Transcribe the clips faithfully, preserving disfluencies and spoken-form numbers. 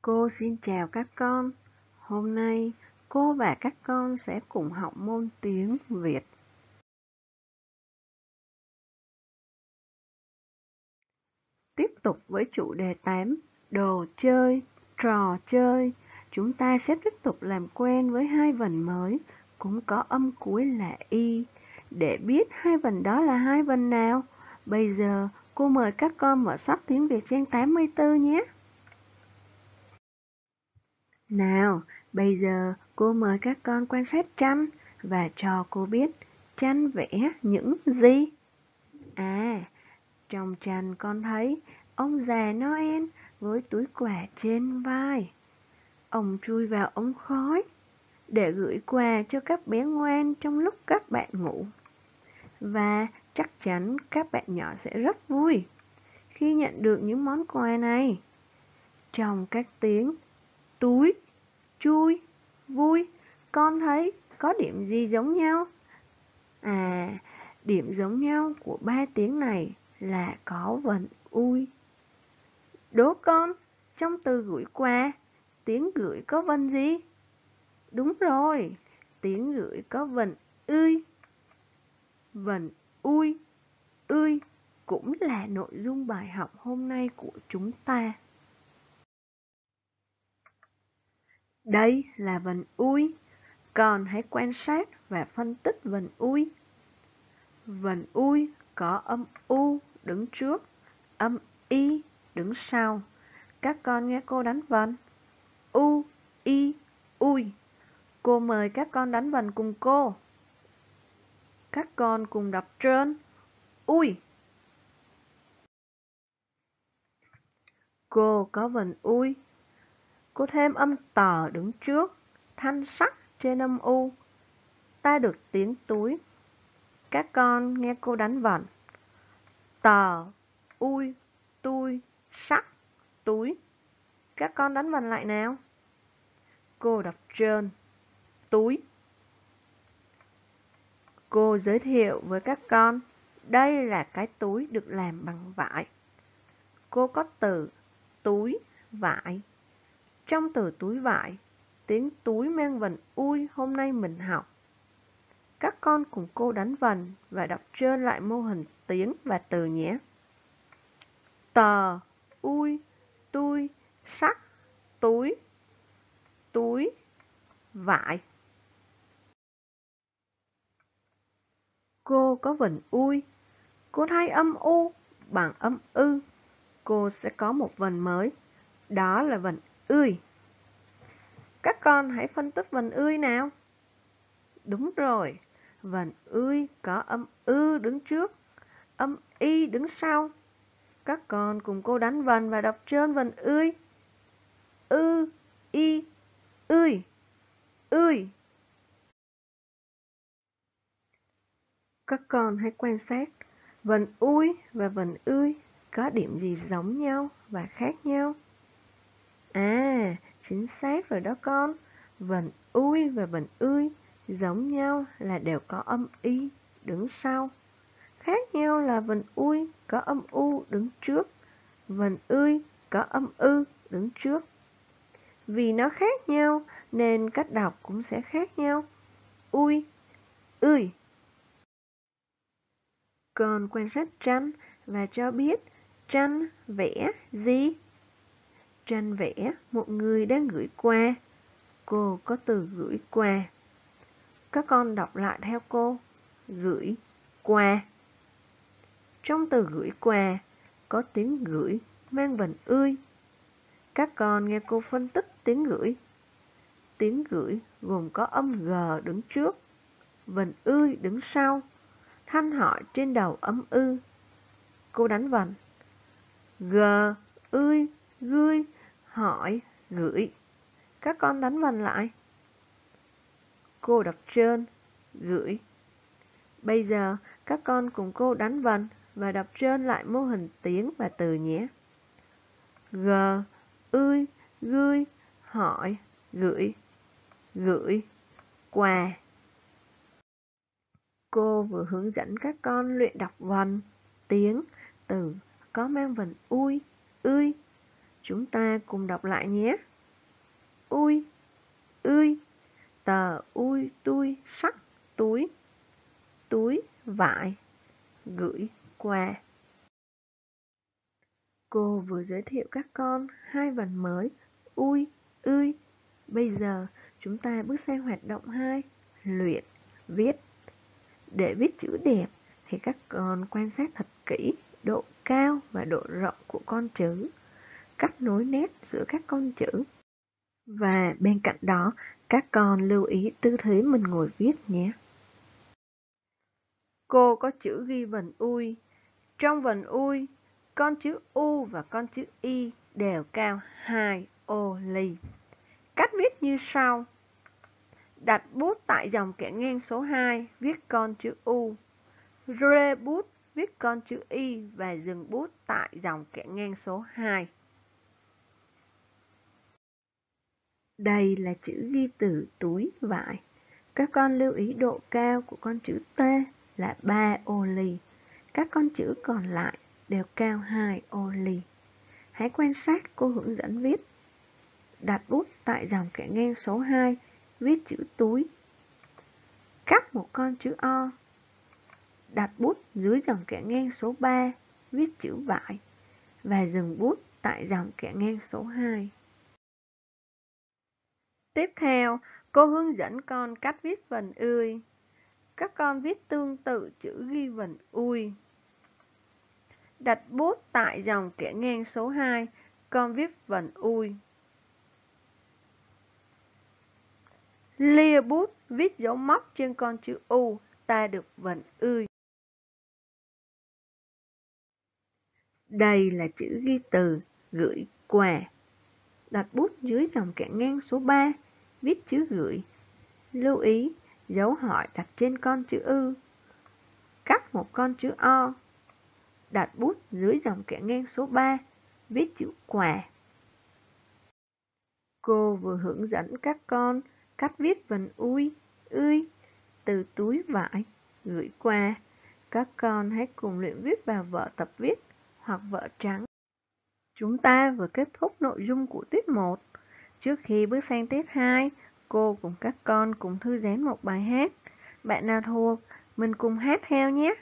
Cô xin chào các con. Hôm nay cô và các con sẽ cùng học môn tiếng Việt. Tiếp tục với chủ đề tám, đồ chơi, trò chơi. Chúng ta sẽ tiếp tục làm quen với hai vần mới, cũng có âm cuối là y. Để biết hai vần đó là hai vần nào, bây giờ cô mời các con mở sách tiếng Việt trang tám mươi tư nhé. Nào, bây giờ cô mời các con quan sát tranh và cho cô biết tranh vẽ những gì. À, trong tranh con thấy ông già Noel với túi quà trên vai. Ông chui vào ống khói để gửi quà cho các bé ngoan trong lúc các bạn ngủ. Và chắc chắn các bạn nhỏ sẽ rất vui khi nhận được những món quà này. Trong các tiếng túi, chui, vui, con thấy có điểm gì giống nhau? À, điểm giống nhau của ba tiếng này là có vần ui. Đố con, trong từ gửi quà, tiếng gửi có vần gì? Đúng rồi, tiếng gửi có vần ươi. Vần ui, ươi cũng là nội dung bài học hôm nay của chúng ta. Đây là vần ui, con hãy quan sát và phân tích vần ui. Vần ui có âm u đứng trước, âm y đứng sau. Các con nghe cô đánh vần. U, y, ui. Cô mời các con đánh vần cùng cô. Các con cùng đọc trơn. Ui. Cô có vần ui. Cô thêm âm tờ đứng trước, thanh sắc trên âm u. Ta được tiếng túi. Các con nghe cô đánh vần. Tờ, ui, tui, sắc, túi. Các con đánh vần lại nào. Cô đọc trơn. Túi. Cô giới thiệu với các con, đây là cái túi được làm bằng vải. Cô có từ túi, vải. Trong từ túi vải, tiếng túi mang vần ui hôm nay mình học. Các con cùng cô đánh vần và đọc trơn lại mô hình tiếng và từ nhé. Tờ, ui, tui, sắc, túi, túi, vải. Cô có vần ui. Cô thay âm u bằng âm ư. Cô sẽ có một vần mới. Đó là vần ươi. Các con hãy phân tích vần ươi nào. Đúng rồi. Vần ươi có âm ư đứng trước, âm y đứng sau. Các con cùng cô đánh vần và đọc trơn vần ươi. Ư, y, ươi, ươi. Các con hãy quan sát. Vần ui và vần ươi có điểm gì giống nhau và khác nhau? À, chính xác rồi đó con. Vần ui và vần ươi giống nhau là đều có âm y đứng sau. Khác nhau là vần ui có âm u đứng trước, vần ươi có âm ư đứng trước. Vì nó khác nhau nên cách đọc cũng sẽ khác nhau. Ui, ươi. Con quan sát tranh và cho biết tranh vẽ gì? Tranh vẽ một người đang gửi quà. Cô có từ gửi quà. Các con đọc lại theo cô. Gửi quà. Trong từ gửi quà có tiếng gửi mang vần ươi. Các con nghe cô phân tích tiếng gửi. Tiếng gửi gồm có âm g đứng trước, vần ươi đứng sau, thanh hỏi trên đầu âm ư. Cô đánh vần. G, ươi, gươi, hỏi, gửi. Các con đánh vần lại. Cô đọc trơn, gửi. Bây giờ các con cùng cô đánh vần và đọc trơn lại mô hình tiếng và từ nhé. G, ươi, gươi, hỏi, gửi, gửi, quà. Cô vừa hướng dẫn các con luyện đọc vần, tiếng, từ có mang vần ui, ươi. Chúng ta cùng đọc lại nhé. ui, ươi, tờ ui tui sắc túi, túi vải, gửi quà. Cô vừa giới thiệu các con hai vần mới ui, ươi. Bây giờ chúng ta bước sang hoạt động hai, luyện viết. Để viết chữ đẹp thì các con quan sát thật kỹ độ cao và độ rộng của con chữ, cách nối nét giữa các con chữ. Và bên cạnh đó, các con lưu ý tư thế mình ngồi viết nhé. Cô có chữ ghi vần ui. Trong vần ui, con chữ U và con chữ Y đều cao hai ô ly. Cách viết như sau. Đặt bút tại dòng kẻ ngang số hai, viết con chữ U. Rê bút, viết con chữ Y và dừng bút tại dòng kẻ ngang số hai. Đây là chữ ghi từ túi vải. Các con lưu ý độ cao của con chữ T là ba ô ly. Các con chữ còn lại đều cao hai ô ly. Hãy quan sát cô hướng dẫn viết. Đặt bút tại dòng kẻ ngang số hai, viết chữ túi. Cắt một con chữ O. Đặt bút dưới dòng kẻ ngang số ba, viết chữ vải. Và dừng bút tại dòng kẻ ngang số hai. Tiếp theo, cô hướng dẫn con cách viết vần ươi. Các con viết tương tự chữ ghi vần ui. Đặt bút tại dòng kẻ ngang số hai, con viết vần ui. Lia bút viết dấu móc trên con chữ U, ta được vần ươi. Đây là chữ ghi từ gửi quà. Đặt bút dưới dòng kẻ ngang số ba, viết chữ gửi. Lưu ý, dấu hỏi đặt trên con chữ ư. Cắt một con chữ O. Đặt bút dưới dòng kẻ ngang số ba, viết chữ quà. Cô vừa hướng dẫn các con cách viết vần ui, ươi, từ túi vải, gửi quà. Các con hãy cùng luyện viết vào vở tập viết hoặc vở trắng. Chúng ta vừa kết thúc nội dung của tiết một. Trước khi bước sang tiết hai, cô cùng các con cùng thư giãn một bài hát. Bạn nào thuộc, mình cùng hát theo nhé.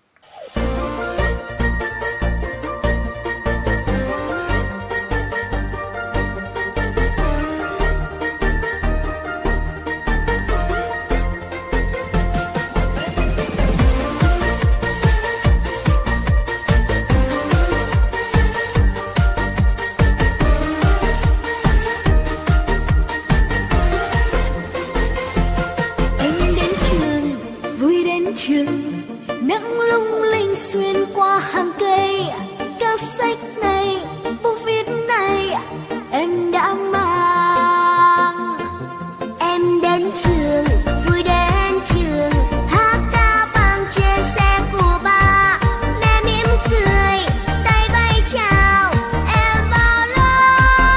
Nắng lung linh xuyên qua hàng cây, cặp sách này, bút viết này em đã mang. Em đến trường, vui đến trường, hát ca vang trên xe của ba. Mẹ mỉm cười, tay bay chào em vào lớp.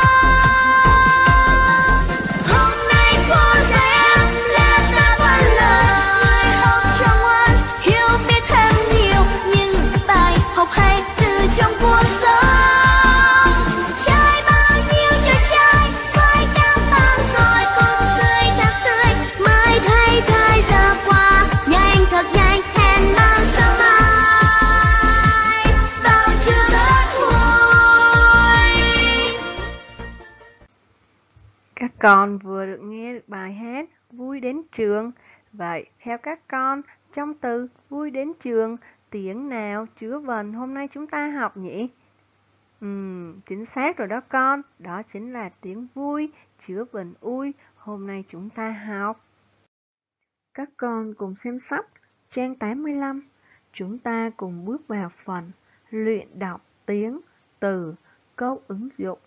Hôm nay cô dạy em lẽ ra ba lời, học cho ngoan, hiểu biết thêm nhiều những bài học hay từ trong cuộc sống. Chơi bao nhiêu trò chơi với các bạn rồi cùng cười thật tươi, mới thấy thời giờ qua nhanh thật nhanh, hẹn mang sáng mai vào trường rất vui. Các con vừa được nghe được bài hát Vui đến trường. Vậy theo các con, trong từ vui đến trường, tiếng nào chứa vần hôm nay chúng ta học nhỉ? Ừm, chính xác rồi đó con, đó chính là tiếng vui chứa vần ui hôm nay chúng ta học. Các con cùng xem sách trang tám mươi lăm. Chúng ta cùng bước vào phần luyện đọc tiếng, từ, câu ứng dụng.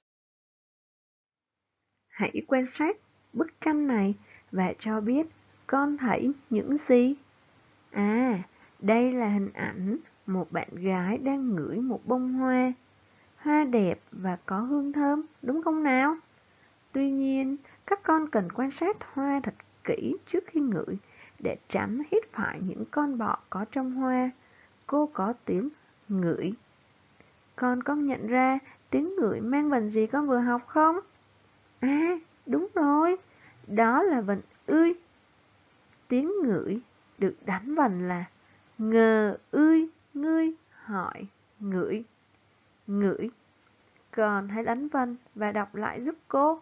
Hãy quan sát bức tranh này và cho biết con thấy những gì? À, đây là hình ảnh một bạn gái đang ngửi một bông hoa. Hoa đẹp và có hương thơm, đúng không nào? Tuy nhiên, các con cần quan sát hoa thật kỹ trước khi ngửi để tránh hít phải những con bọ có trong hoa. Cô có tiếng ngửi. Con có nhận ra tiếng ngửi mang vần gì con vừa học không? À, Đúng rồi, đó là vần ươi. Tiếng ngửi được đánh vần là ngờ ươi ngươi hỏi ngửi. Ngửi. Con hãy đánh vần và đọc lại giúp cô.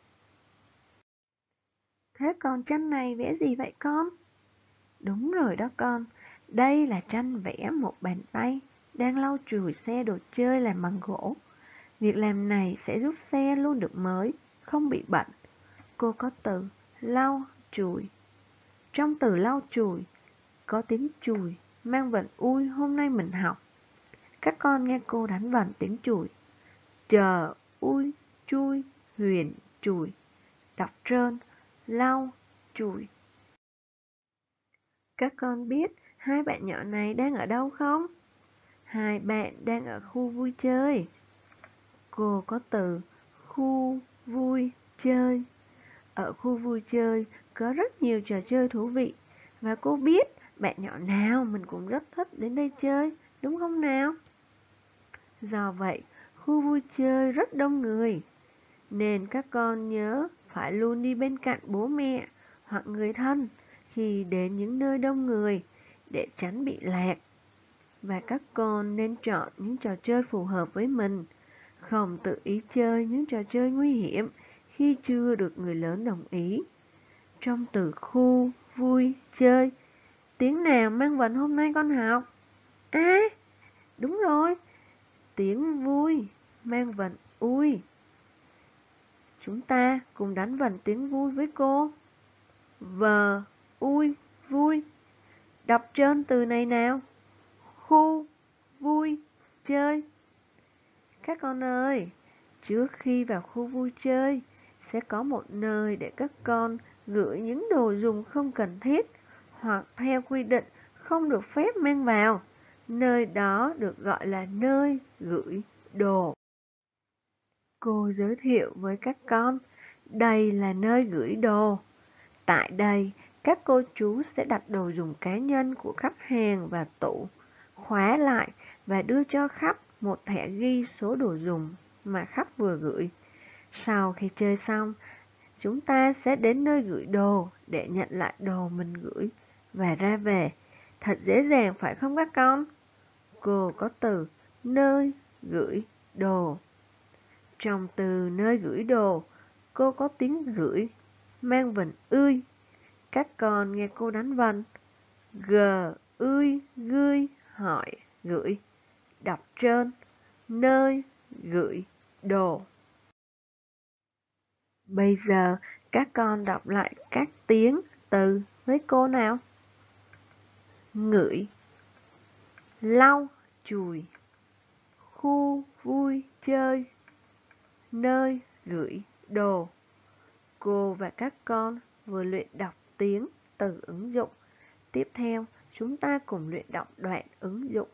Thế còn tranh này vẽ gì vậy con? Đúng rồi đó con, đây là tranh vẽ một bàn tay đang lau chùi xe đồ chơi làm bằng gỗ. Việc làm này sẽ giúp xe luôn được mới, không bị bẩn. Cô có từ lau chùi. Trong từ lau chùi có tiếng chùi mang vần ui hôm nay mình học. Các con nghe cô đánh vần tiếng chùi. Chờ ui chui huyền chùi. Đọc trơn lau chùi. Các con biết hai bạn nhỏ này đang ở đâu không? Hai bạn đang ở khu vui chơi. Cô có từ khu vui chơi. Ở khu vui chơi có rất nhiều trò chơi thú vị. Và cô biết bạn nhỏ nào mình cũng rất thích đến đây chơi, đúng không nào? Do vậy, khu vui chơi rất đông người. Nên các con nhớ phải luôn đi bên cạnh bố mẹ hoặc người thân khi đến những nơi đông người để tránh bị lạc. Và các con nên chọn những trò chơi phù hợp với mình, không tự ý chơi những trò chơi nguy hiểm khi chưa được người lớn đồng ý. Trong từ khu, vui, chơi, tiếng nào mang vần hôm nay con học? À, đúng rồi, tiếng vui mang vần ui. Chúng ta cùng đánh vần tiếng vui với cô. Vờ, ui, vui. Đọc trơn từ này nào. Khu, vui, chơi. Các con ơi, trước khi vào khu vui chơi, sẽ có một nơi để các con gửi những đồ dùng không cần thiết hoặc theo quy định không được phép mang vào. Nơi đó được gọi là nơi gửi đồ. Cô giới thiệu với các con, đây là nơi gửi đồ. Tại đây, các cô chú sẽ đặt đồ dùng cá nhân của khách hàng vào tủ, khóa lại và đưa cho khách một thẻ ghi số đồ dùng mà khách vừa gửi. Sau khi chơi xong, chúng ta sẽ đến nơi gửi đồ để nhận lại đồ mình gửi và ra về. Thật dễ dàng phải không các con? Cô có từ nơi gửi đồ. Trong từ nơi gửi đồ, cô có tiếng gửi mang vần ươi. Các con nghe cô đánh vần g ươi gươi hỏi gửi. Đọc trơn nơi gửi đồ. Bây giờ các con đọc lại các tiếng từ với cô nào. Ngửi, lau chùi, khu vui chơi, nơi gửi đồ. Cô và các con vừa luyện đọc tiếng từ ứng dụng. Tiếp theo, chúng ta cùng luyện đọc đoạn ứng dụng.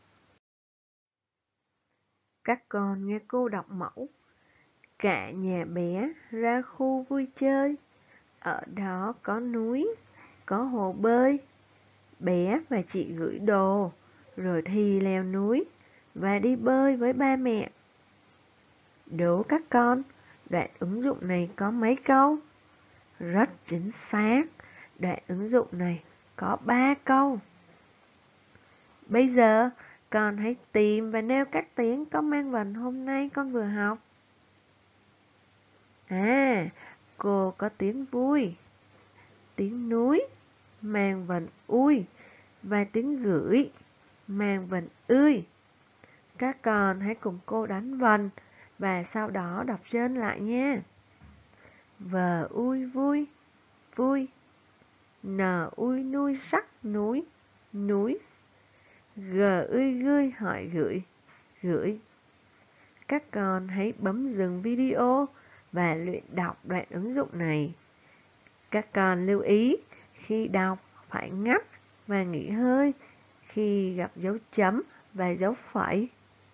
Các con nghe cô đọc mẫu. Cả nhà bé ra khu vui chơi. Ở đó có núi, có hồ bơi. Bé và chị gửi đồ, rồi thì leo núi và đi bơi với ba mẹ. Đố các con, đoạn ứng dụng này có mấy câu? Rất chính xác, đoạn ứng dụng này có ba câu. Bây giờ, con hãy tìm và nêu các tiếng có mang vần hôm nay con vừa học. À, cô có tiếng vui, tiếng núi, mang vần ui, và tiếng gửi, mang vần ươi. Các con hãy cùng cô đánh vần và sau đó đọc trơn lại nha. Vờ ui vui, vui. Nờ ui nuôi sắc núi, núi. Gờ ươi gươi hỏi gửi, gửi. Các con hãy bấm dừng video và luyện đọc đoạn ứng dụng này. Các con lưu ý, khi đọc phải ngắt và nghỉ hơi khi gặp dấu chấm và dấu phẩy.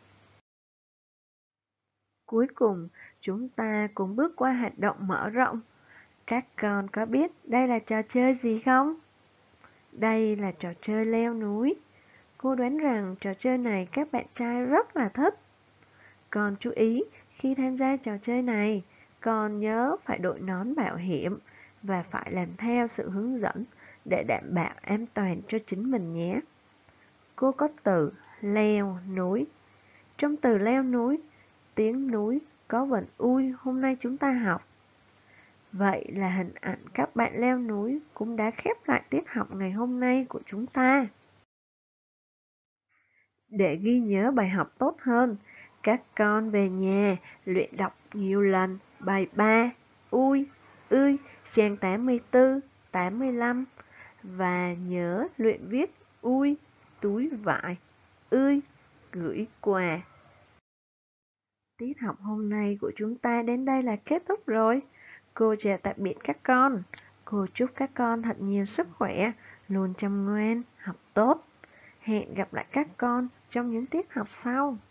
Cuối cùng, chúng ta cùng bước qua hoạt động mở rộng. Các con có biết đây là trò chơi gì không? Đây là trò chơi leo núi. Cô đoán rằng trò chơi này các bạn trai rất là thích. Còn chú ý, khi tham gia trò chơi này, con nhớ phải đội nón bảo hiểm và phải làm theo sự hướng dẫn để đảm bảo an toàn cho chính mình nhé. Cô có từ leo núi. Trong từ leo núi, tiếng núi có vần ui hôm nay chúng ta học. Vậy là hình ảnh các bạn leo núi cũng đã khép lại tiết học ngày hôm nay của chúng ta. Để ghi nhớ bài học tốt hơn, các con về nhà luyện đọc nhiều lần bài ba, ui, ươi, trang tám mươi tư, tám mươi lăm và nhớ luyện viết ui, túi vải, ươi, gửi quà. Tiết học hôm nay của chúng ta đến đây là kết thúc rồi. Cô chào tạm biệt các con. Cô chúc các con thật nhiều sức khỏe, luôn chăm ngoan, học tốt. Hẹn gặp lại các con trong những tiết học sau.